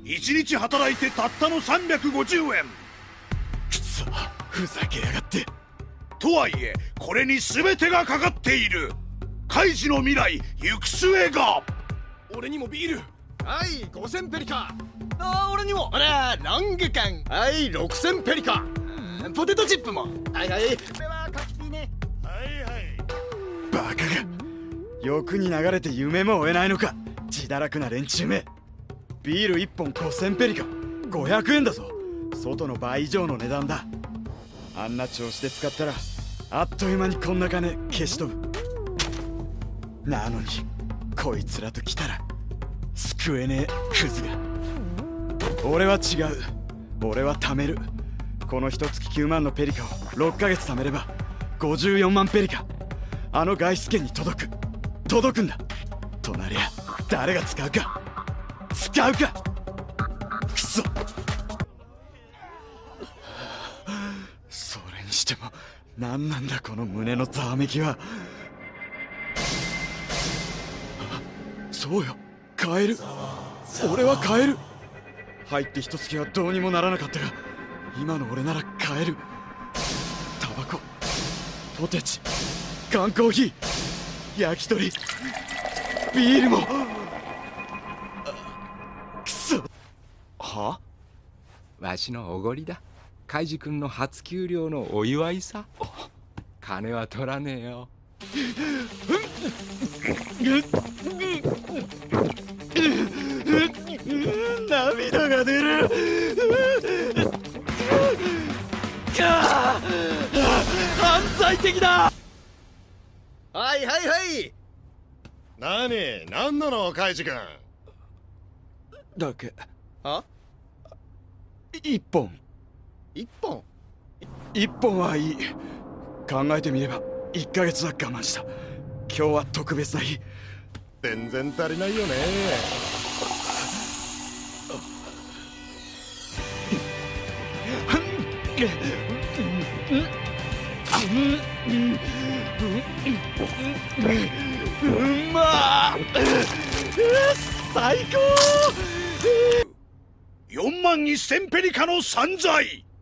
1日働いてたったの350円。 くそ、ふざけやがって。 とはいえこれに全てがかかっている。カイジの未来行く末が。 俺にもビール。はい、5000ペリカ。 俺にも。 ほら、ロング缶。はい、6000ペリカ。ポテトチップも。はいはい。 これはカキピーね。 はいはい。 バカが、欲に流れて夢も追えないのか、自堕落な連中め。ビール1本5000ペリカ、500円だぞ。外の倍以上の値段だ。あんな調子で使ったらあっという間にこんな金消し飛ぶ。なのにこいつらと来たら救えねえクズが。俺は違う。俺は貯める。この一月9万のペリカを6ヶ月貯めれば54万ペリカ、あの外出券に届くんだ。となりゃ誰が使うか。くそ。それにしても何なんだこの胸のざわめきは。そうよ、買える。俺は買える。入って一月はどうにもならなかったが、今の俺なら買える。タバコ、ポテチ、缶コーヒー、焼き鳥、ビールも。くそ。は？ わしのおごりだ。カイジ君の初給料のお祝いさ。金は取らねえよ。 涙が出る。犯罪的だ。 はいはいはい。 何なのカイジ君。 だけあ、 1本 1本 1本はいい。考えてみれば1ヶ月は我慢した。今日は特別な日。 全然足りないよね。 うんまー。最高。 4万1000ペリカの散財。